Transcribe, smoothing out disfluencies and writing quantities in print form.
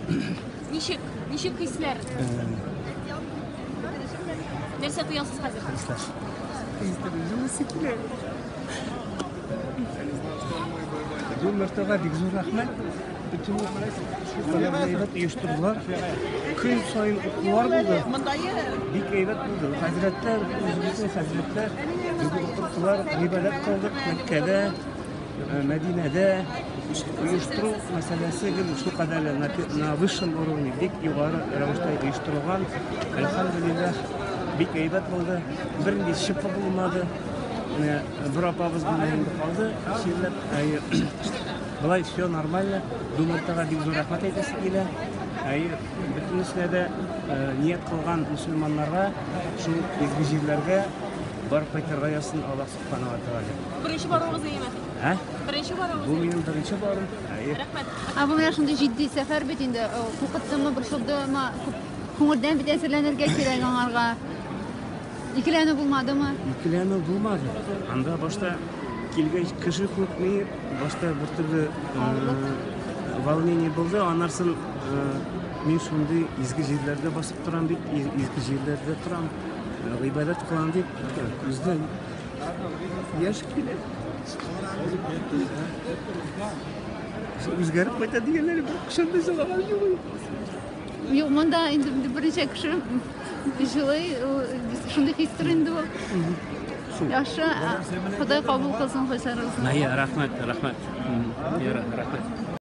Ничек hisler? Нәрсә тоясыз хәзер? Bu mertebe big zor rahmet. Bütün eyvet uyuşturdular. Kıyım sayın okular buldu. Big eyvet buldu. Hazretler, Uzbekistan hazretler. Okular ibadet kıldık Mekke'de, Medine'de. Uyuşturucu meselesi şu kadar na высшем уровне, big yukarı rivayette uyuşturulan. Elhamdülillah big eyvet buldu. Birinde şifa bulmadı. Bir apamız bunların kaldı. Şimdi Былай все нормально. Думартага бик зур рәхмәт әйтәсе килә. Бөтенесенә дә ният кылган мусульманнарга шул изге җирләргә барып кайтырга ясын Аллаһ Субханаху ва Тааля. Беренче баруыгыз әйме? Беренче баруыгыз. Бу минем беренче барым. Рәхмәт. Бу менә шундый җитди сәфәр бит инде. Куркыттымы, борчылдымы, күңелдән бит әсерләнергә кирәк аңарга. Икеләнү булмадымы? Икеләнү булмады. Анда башта килгәч кеше күпме, башта бер төрле волнение булды. Аннан мин шундый изге җирләрдә басып торам бит, изге җирләрдә торам. Гыйбадат кылам дип, күздән яшь килә. Үзгәреп кайта дигәннәр шундый салаган юк. Юк, монда инде беренче кеше җылый, шундый хистер инде ул. Яхшы, Ходай кабул кылсын, хәйсәр булсын. Рәхмәт. Рәхмәт.